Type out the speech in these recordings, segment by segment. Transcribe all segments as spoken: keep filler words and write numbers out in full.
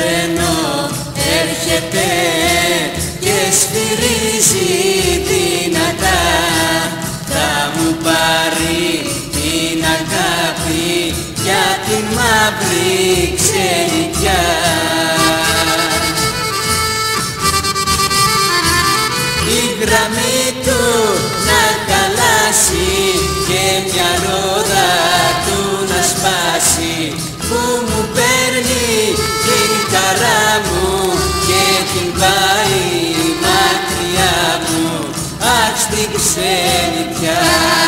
τρένο έρχεται και σφυρίζει δυνατά, θα μου πάρει την αγάπη για την μαύρη ξενιτιά. Η γραμμή του να καλάσει και μια ρόδα του να σπάσει, που μου παίρνει την χαρά μου και την πάει μακριά μου, αχ στην ξενιτιά.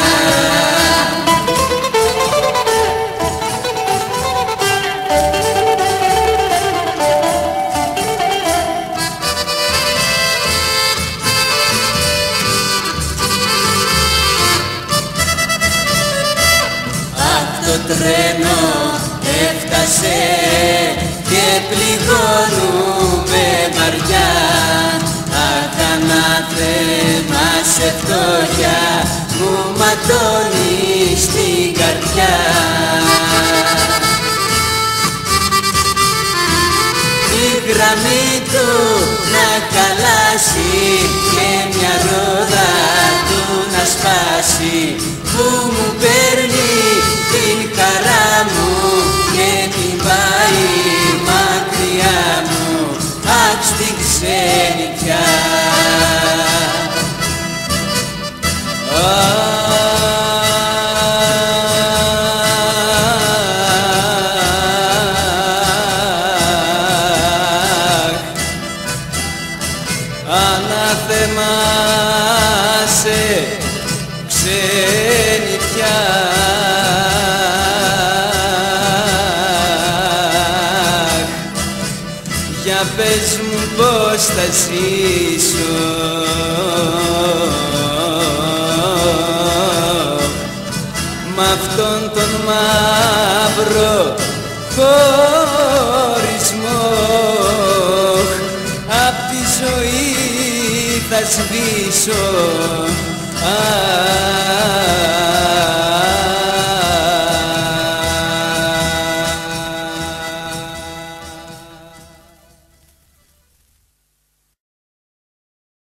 Το τρένο έφτασε και πληγώνουμε βαριά, αχ ανάθεμα σε φτώχεια μου ματώνει στην καρδιά. Η γραμμή του να καλάσει και μια ρόδα του να σπάσει, που μου παίρνει την χαρά μου και την πάει μακριά μου, αχ στην ξενιτιά. Ανάθεμα σε ξενιτιά. Για πες μου πως θα ζήσω μ' αυτόν τον μαύρο χωρισμό, απ' τη ζωή θα σβήσω.